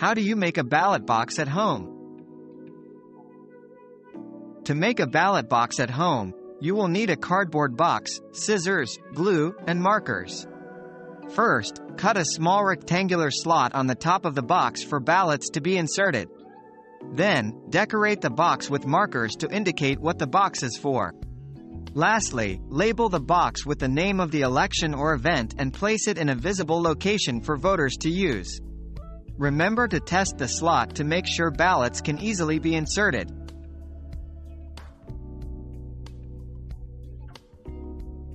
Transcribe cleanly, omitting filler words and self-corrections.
How do you make a ballot box at home? To make a ballot box at home, you will need a cardboard box, scissors, glue, and markers. First, cut a small rectangular slot on the top of the box for ballots to be inserted. Then, decorate the box with markers to indicate what the box is for. Lastly, label the box with the name of the election or event and place it in a visible location for voters to use. Remember to test the slot to make sure ballots can easily be inserted.